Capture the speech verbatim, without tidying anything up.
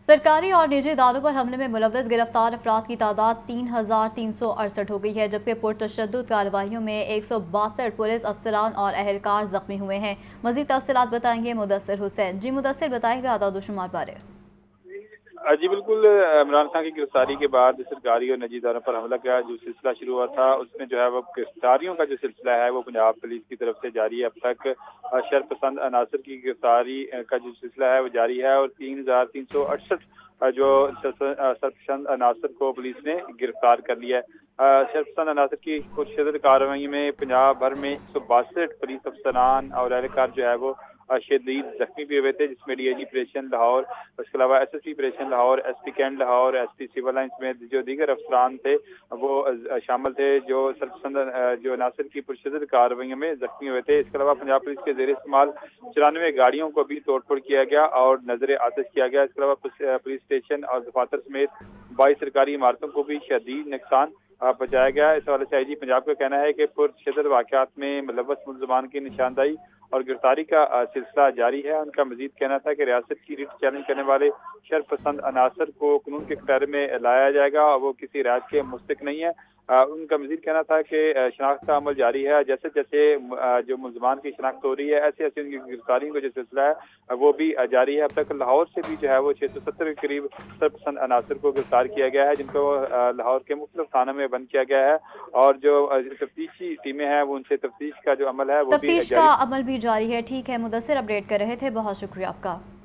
सरकारी और निजी इदारों पर हमले में मुलव्वस गिरफ्तार अफराद की तादाद तीन हजार तीन सौ अड़सठ हो गई है, जबकि पुरतशद्दुद कार्रवाइयों में एक सौ बासठ पुलिस अफसरान और अहलकार जख्मी हुए हैं। मजीद तफसीलात बताएंगे मुदस्सिर हुसैन। जी मुदस्सिर, बताएंगे आदाद-ओ-शुमार बारे। जी बिल्कुल, इमरान खान की गिरफ्तारी के बाद सरकारी और निजी इदारों पर हमला का जो सिलसिला शुरू हुआ था, उसमें जो है वो गिरफ्तारियों का जो सिलसिला है वो पंजाब पुलिस की तरफ से जारी है। अब तक शरपसंद अनासर की गिरफ्तारी का जो सिलसिला है वो जारी है और तीन हजार तीन सौ अड़सठ जो शरपसंद अनासर को पुलिस ने गिरफ्तार कर लिया है। शरपसंद अनासर की पुरशदद कार्रवाई में पंजाब भर में एक सौ बासठ पुलिस अफसरान और एहलकार जो है वो शदीद जख्मी भी हुए थे, जिसमें डीआईजी ऑपरेशन लाहौर, उसके अलावा SSP operation Lahore, SP cantt Lahore, SP civil line समेत जो दीगर अफसरान थे वो शामिल थे, जो सरपसंद जो नासिर की पुरशदद कार्रवाई में जख्मी हुए थे। इसके अलावा पंजाब पुलिस के जेर इस्तेमाल चौरानवे गाड़ियों को भी तोड़फोड़ किया गया और नजर आतिश किया गया। इसके अलावा पुलिस स्टेशन और दफातर समेत बाईस सरकारी इमारतों को भी शदीद नुकसान पहुंचाया गया। इस हवाले से आई जी पंजाब का कहना है कि पुरशदद वाक़यात में मुलव्वस मुल्ज़मान की निशानदाही और गिरफ्तारी का सिलसिला जारी है। उनका मजीद कहना था कि रियासत की रीट चैलेंज करने वाले शरपसंद अनासर को कानून के दायरे में लाया जाएगा और वो किसी राज्य के मुस्तक नहीं है। उनका मजीद कहना था कि शनाख्त का अमल जारी है, जैसे जैसे जो मुल्ज़मान की शनाख्त हो रही है ऐसे ऐसे उनकी गिरफ्तारी का जो सिलसिला है वो भी जारी है। अब तक लाहौर से भी जो है वो छः सौ सत्तर के करीब शरपसंद अनासर को गिरफ्तार किया गया है, जिनको लाहौर के मुख्तलिफ थानों में बंद किया गया है और जो तफ्तीशी टीमें हैं वो उनसे तफ्तीश का जो अमल है वो भी तफ्तीश का अमल भी जारी है। ठीक है मुदस्सिर, अपडेट कर रहे थे, बहुत शुक्रिया आपका।